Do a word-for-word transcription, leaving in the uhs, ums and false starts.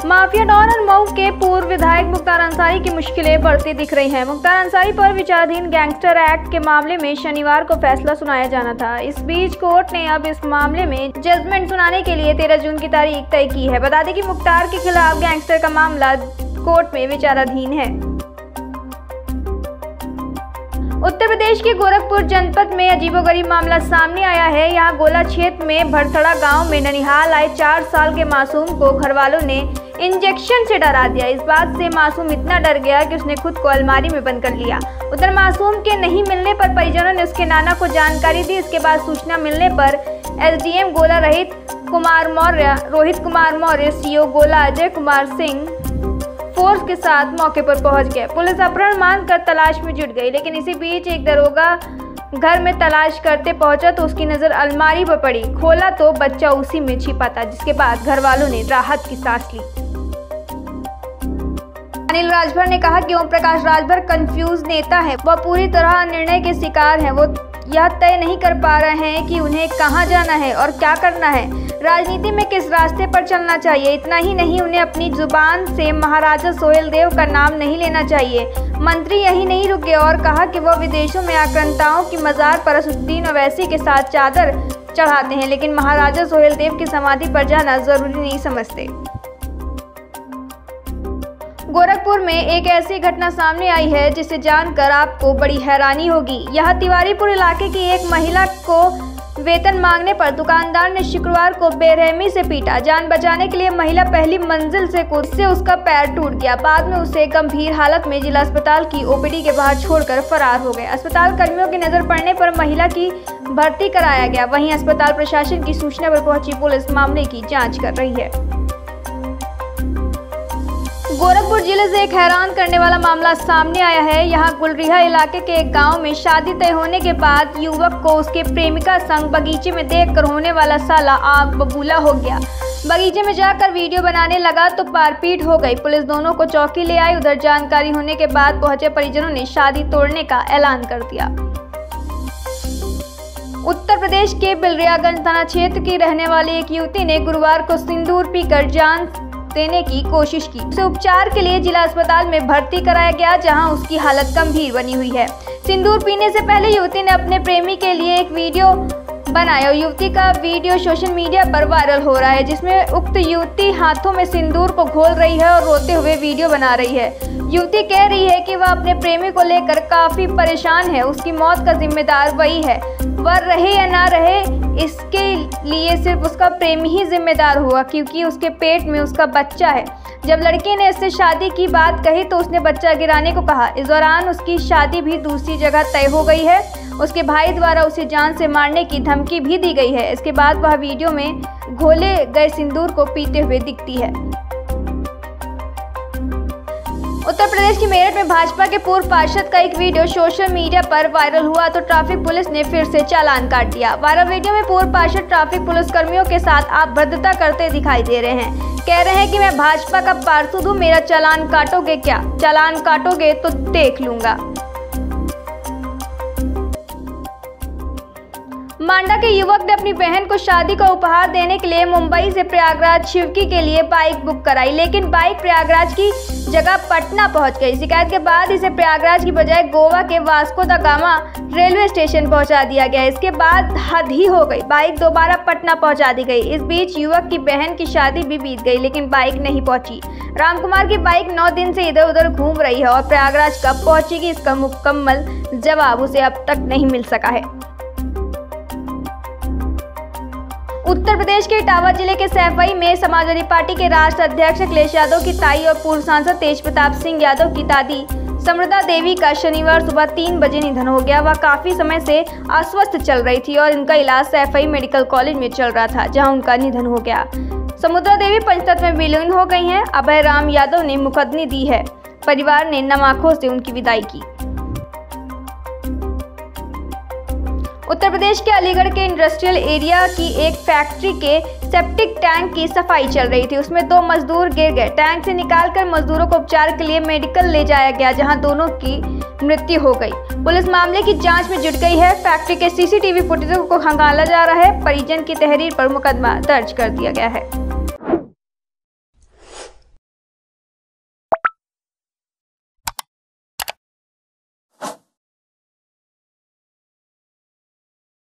Mafia don और मऊ के पूर्व विधायक मुख्तार अंसारी की मुश्किलें बढ़ती दिख रही हैं। मुख्तार अंसारी पर विचाराधीन गैंगस्टर एक्ट के मामले में शनिवार को फैसला सुनाया जाना था। इस बीच कोर्ट ने अब इस मामले में जजमेंट सुनाने के लिए तेरह जून की तारीख तय की है। बता दें कि मुख्तार के खिलाफ गैंगस्टर का मामला कोर्ट में विचाराधीन है। उत्तर प्रदेश के गोरखपुर जनपद में अजीबोगरीब मामला सामने आया है। यहाँ गोला क्षेत्र में भरथड़ा गांव में ननिहाल आए चार साल के मासूम को घरवालों ने इंजेक्शन से डरा दिया। इस बात से मासूम इतना डर गया कि उसने खुद को अलमारी में बंद कर लिया। उधर मासूम के नहीं मिलने पर परिजनों ने उसके नाना को जानकारी दी। इसके बाद सूचना मिलने पर SDM Gola Rohit Kumar Maurya Rohit Kumar Maurya CO Gola Ajay Kumar Singh force के साथ मौके पर पहुंच गए। पुलिस अपहरण मानकर तलाश में जुट गई, लेकिन इसी बीच एक दरोगा घर में तलाश करते पहुंचा तो उसकी नजर अलमारी पर पड़ी। खोला तो बच्चा उसी में छिपा था, जिसके बाद घर वालों ने राहत की सांस ली। अनिल राजभर ने कहा कि ओम प्रकाश राजभर कंफ्यूज नेता है। वह पूरी तरह निर्णय के शिकार हैं। वो यह तय नहीं कर पा रहे हैं कि उन्हें कहां जाना है और क्या करना है, राजनीति में किस रास्ते पर चलना चाहिए। इतना ही नहीं, उन्हें अपनी जुबान से महाराजा सोहेलदेव का नाम नहीं लेना चाहिए। मंत्री यही नहीं रुके और कहा कि वह विदेशों में आक्रांताओं की मजार पर असदुद्दीन ओवैसी के साथ चादर चढ़ाते हैं, लेकिन महाराजा सोहेलदेव की समाधि पर जाना जरूरी नहीं समझते। गोरखपुर में एक ऐसी घटना सामने आई है जिसे जानकर आपको बड़ी हैरानी होगी। यह तिवारीपुर इलाके की एक महिला को वेतन मांगने पर दुकानदार ने शुक्रवार को बेरहमी से पीटा। जान बचाने के लिए महिला पहली मंजिल से कूद से उसका पैर टूट गया। बाद में उसे गंभीर हालत में जिला अस्पताल की ओपीडी के बाहर छोड़कर फरार हो गए। अस्पताल कर्मियों की नजर पड़ने पर महिला की भर्ती कराया गया। वहीं अस्पताल प्रशासन की सूचना पर पहुंची पुलिस मामले की जाँच कर रही है। गोरखपुर जिले से एक हैरान करने वाला मामला सामने आया है। यहाँ गुलरिहा इलाके के एक गांव में शादी तय होने के बाद युवक को उसके प्रेमिका संग बगीचे में देखकर होने वाला साला आग बबूला हो गया। बगीचे में जाकर वीडियो बनाने लगा तो मारपीट हो गई। पुलिस दोनों को चौकी ले आई। उधर जानकारी होने के बाद पहुंचे परिजनों ने शादी तोड़ने का ऐलान कर दिया। उत्तर प्रदेश के बिलरियागंज थाना क्षेत्र की रहने वाली एक युवती ने गुरुवार को सिंदूर पीकर जान देने की कोशिश की। उसे उपचार के लिए जिला अस्पताल में भर्ती कराया गया, जहां उसकी हालत गंभीर बनी हुई है। सिंदूर पीने से पहले युवती ने अपने प्रेमी के लिए एक वीडियो बनाया। युवती का वीडियो सोशल मीडिया पर वायरल हो रहा है, जिसमें उक्त युवती हाथों में सिंदूर को घोल रही है और रोते हुए वीडियो बना रही है। युवती कह रही है कि वह अपने प्रेमी को लेकर काफी परेशान है। उसकी मौत का जिम्मेदार वही है। वह रहे या ना रहे, इसके लिए सिर्फ उसका प्रेमी ही जिम्मेदार हुआ, क्योंकि उसके पेट में उसका बच्चा है। जब लड़की ने इससे शादी की बात कही तो उसने बच्चा गिराने को कहा। इस दौरान उसकी शादी भी दूसरी जगह तय हो गई है। उसके भाई द्वारा उसे जान से मारने की धमकी भी दी गई है। इसके बाद वह वीडियो में घोले गए सिंदूर को पीते हुए दिखती है। उत्तर प्रदेश की मेरठ में भाजपा के पूर्व पार्षद का एक वीडियो सोशल मीडिया पर वायरल हुआ तो ट्रैफिक पुलिस ने फिर से चालान काट दिया। वायरल वीडियो में पूर्व पार्षद ट्रैफिक पुलिस कर्मियों के साथ अभद्रता करते दिखाई दे रहे हैं। कह रहे हैं कि मैं भाजपा का पार्षद हूँ, मेरा चालान काटोगे क्या? चालान काटोगे तो देख लूंगा। मांडा के युवक ने अपनी बहन को शादी का उपहार देने के लिए मुंबई से प्रयागराज शिवकी के लिए बाइक बुक कराई, लेकिन बाइक प्रयागराज की जगह पटना पहुंच गई। शिकायत के बाद इसे प्रयागराज की बजाय गोवा के वास्को दा गामा रेलवे स्टेशन पहुंचा दिया गया। इसके बाद हद ही हो गई, बाइक दोबारा पटना पहुंचा दी गई। इस बीच युवक की बहन की शादी भी बीत गई, लेकिन बाइक नहीं पहुंची। रामकुमार की बाइक नौ दिन से इधर उधर घूम रही है और प्रयागराज कब पहुंचेगी, इसका मुकम्मल जवाब उसे अब तक नहीं मिल सका है। उत्तर प्रदेश के इटावा जिले के सैफई में समाजवादी पार्टी के राष्ट्रीय अध्यक्ष अखिलेश यादव की ताई और पूर्व सांसद तेज प्रताप सिंह यादव की दादी समृद्धा देवी का शनिवार सुबह तीन बजे निधन हो गया। वह काफी समय से अस्वस्थ चल रही थी और इनका इलाज सैफई मेडिकल कॉलेज में चल रहा था, जहां उनका निधन हो गया। समृद्धा देवी पंचतत्व में विलीन हो गई हैं। अभय राम यादव ने मुकदमी दी है। परिवार ने नम आंखों से उनकी विदाई की। उत्तर प्रदेश के अलीगढ़ के इंडस्ट्रियल एरिया की एक फैक्ट्री के सेप्टिक टैंक की सफाई चल रही थी। उसमें दो मजदूर गिर गए। टैंक से निकालकर मजदूरों को उपचार के लिए मेडिकल ले जाया गया, जहां दोनों की मृत्यु हो गई। पुलिस मामले की जांच में जुट गई है। फैक्ट्री के सीसीटीवी फुटेज को खंगाला जा रहा है। परिजन की तहरीर पर मुकदमा दर्ज कर दिया गया है।